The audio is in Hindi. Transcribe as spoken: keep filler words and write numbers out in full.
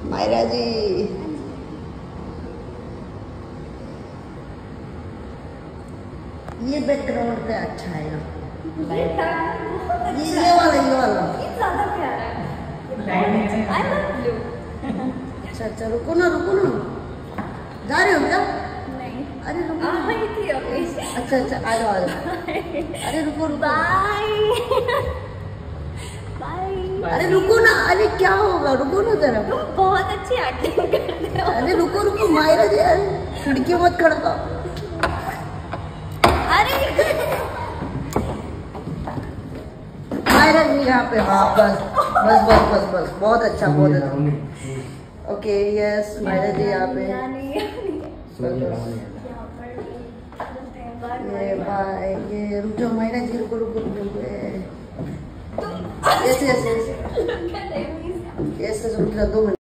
मायरा जी ये बैकग्राउंड पे अच्छा है ना, ये ये वाला ये वाला ज्यादा प्यारा है। I love blue. अच्छा अच्छा रुको ना रुको ना, जा रहे हो क्या? नहीं अरे रुको आ रही थी अभी। अच्छा अच्छा आ जाओ आ जाओ। अरे रुको रुको बाय बाय। अरे रुको ना, अरे क्या होगा, रुको ना जरा। तुम बहुत अच्छी एक्टिंग करते हो। अरे रुको रुको मायरा जी, अरे खिड़की मत खड़काओ। अरे मायरा जी यहाँ पे, हाँ बस बस बस बस बस बहुत अच्छा बहुत अच्छा। ओके यस मायरा जी यहाँ पे। ये बाय ये रुक जाओ मायरा जी, रुको रुको रुको। यस यस यस यस रुक जाओ दो मिनट।